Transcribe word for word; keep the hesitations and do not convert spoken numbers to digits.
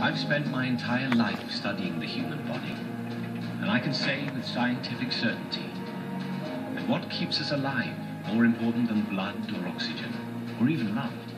I've spent my entire life studying the human body, and I can say with scientific certainty that what keeps us alive more important than blood or oxygen, or even love,